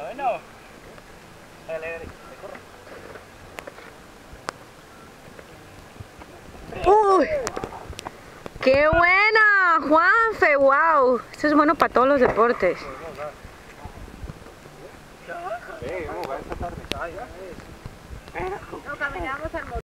Bueno. Dale, ¡Uy! ¡Qué buena, Juanfe! ¡Wow! Esto es bueno para todos los deportes. vamos a esta tarde. No, caminamos al